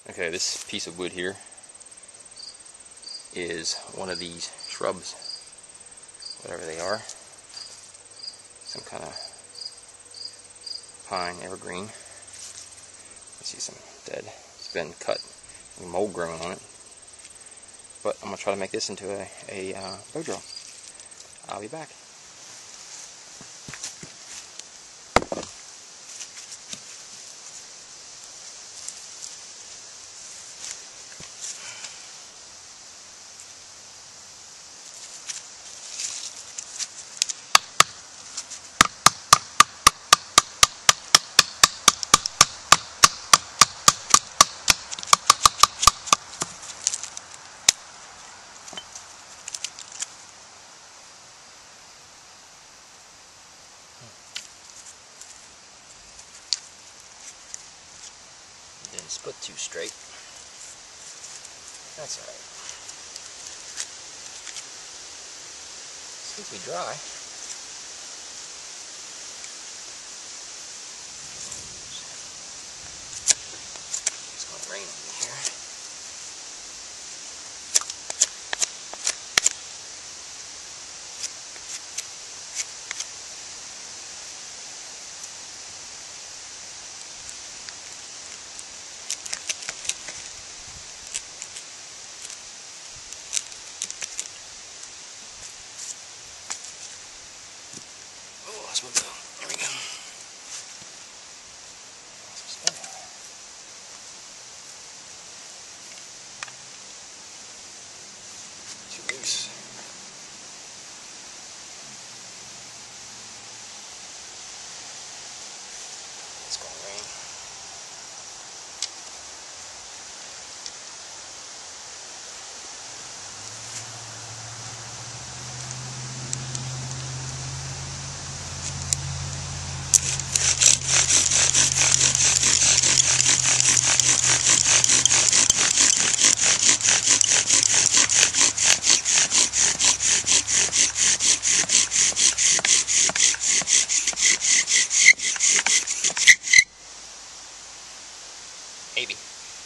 Okay, this piece of wood here is one of these shrubs, whatever they are. Some kind of pine, evergreen. I see some dead. It's been cut and mold growing on it. But I'm going to try to make this into a bow drill. I'll be back. Didn't split too straight. That's alright. Seems to be dry. It's gonna rain on me here. There we go. Too loose. It's gonna rain. Maybe.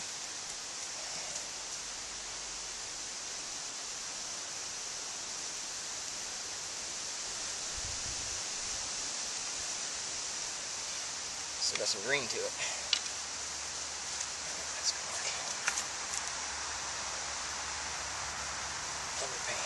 Still got some green to it. That's gonna work. Underpan.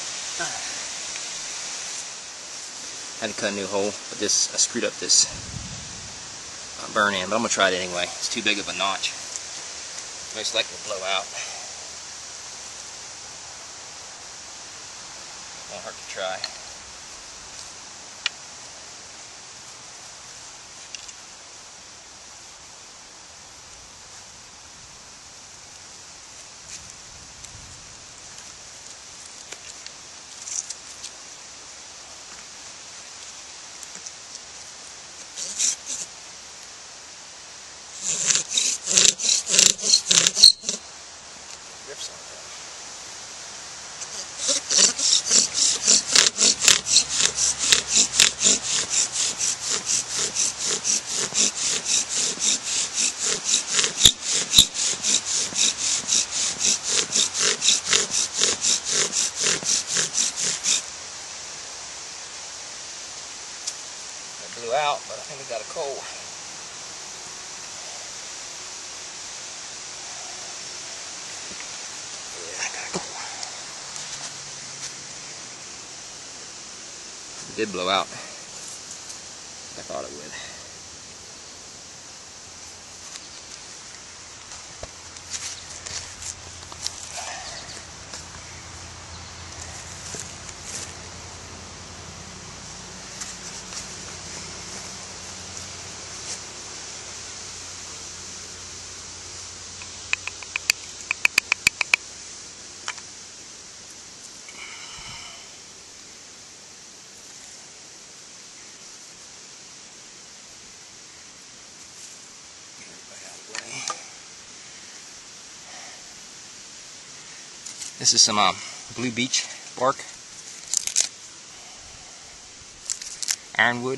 Had to cut a new hole, but I screwed up this not burn in, but I'm going to try it anyway. It's too big of a notch. Most likely will blow out. Won't hurt to try. It blew out, but I think it got a cold. It did blow out. I thought it would. This is some blue beech bark, ironwood,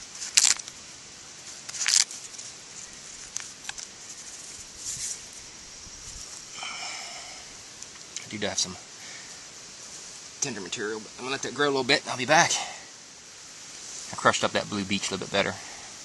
I do have some tender material, but I'm going to let that grow a little bit and I'll be back. I crushed up that blue beech a little bit better.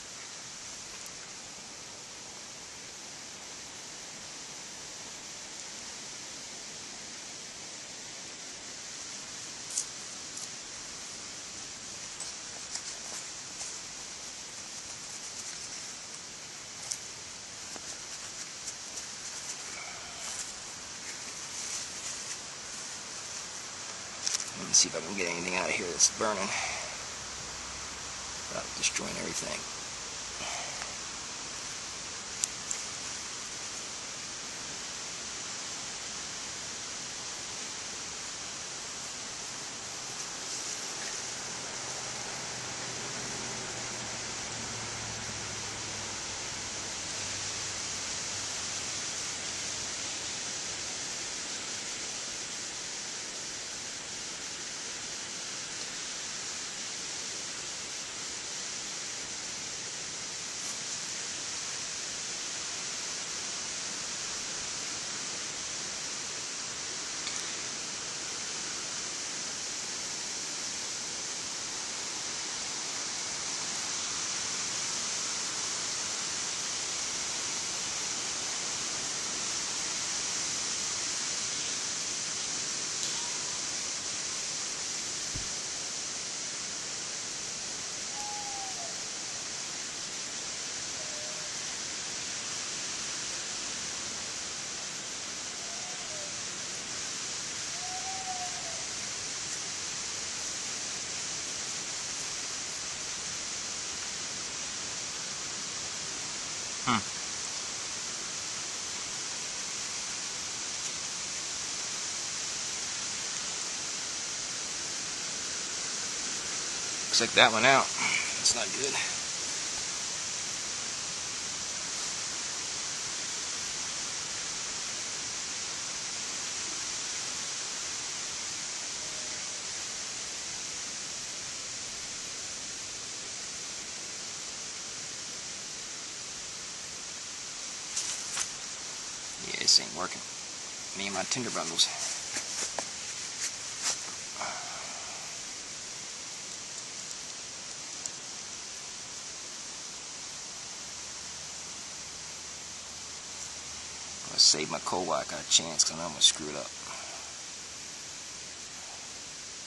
Let me see if I can get anything out of here that's burning without destroying everything. Looks like that one out. That's not good. Yeah, this ain't working. Me and my tinder bundles. Let's save my coal while I got a chance, because I know I'm going to screw it up.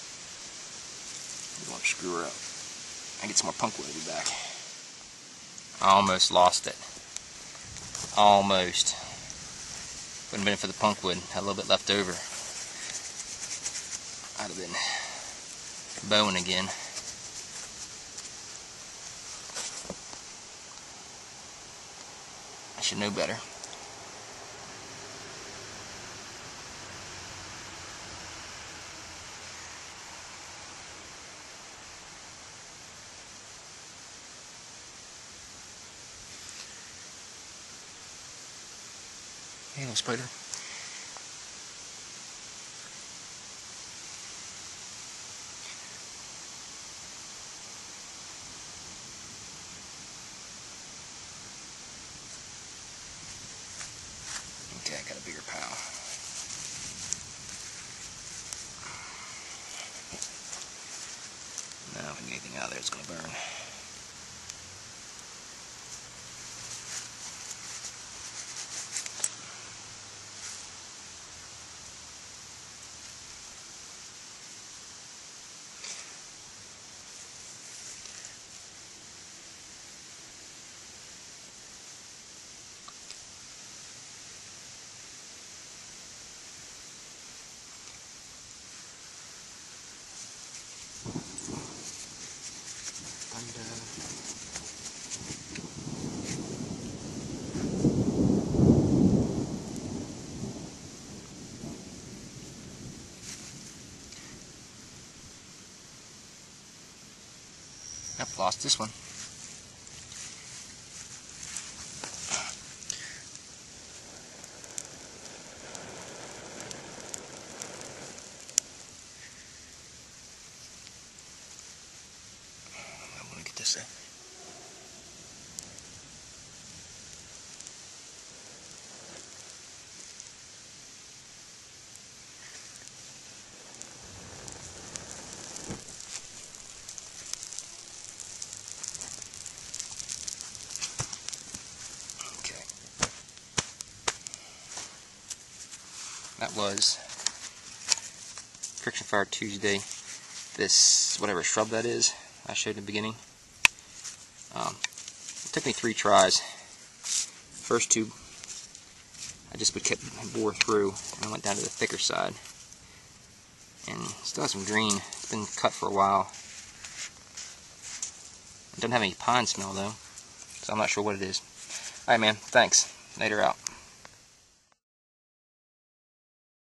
I'm going to screw her up. I get some more punk wood, I'll be back. I almost lost it. Almost. Wouldn't have been for the punkwood. Had a little bit left over. I'd have been bowing again. I should know better. Hey, little spider. Okay, I got a bigger pile. Now, if I get anything out of there, it's going to burn. I've lost this one. I want to get this out. That was Friction Fire Tuesday. This, whatever shrub that is, I showed in the beginning. It took me 3 tries. First 2, I just would keep bore through, and I went down to the thicker side. And still has some green. It's been cut for a while. It doesn't have any pine smell though, so I'm not sure what it is. Alright man, thanks. Later out.